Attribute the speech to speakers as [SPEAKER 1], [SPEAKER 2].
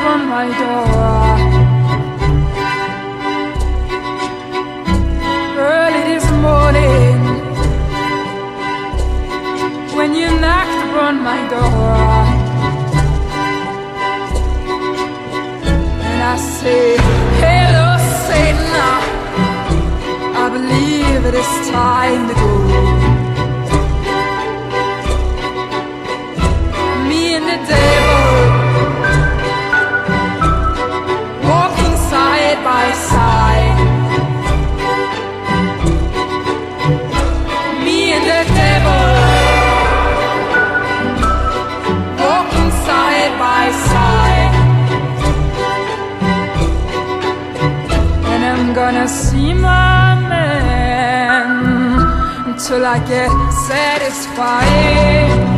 [SPEAKER 1] upon my door. Early this morning, when you knocked upon my door, and I say, hello Satan, I believe it is time to go. Me and the devil walking side by side. Me and the devil walking side by side. And I'm gonna see my man until I get satisfied.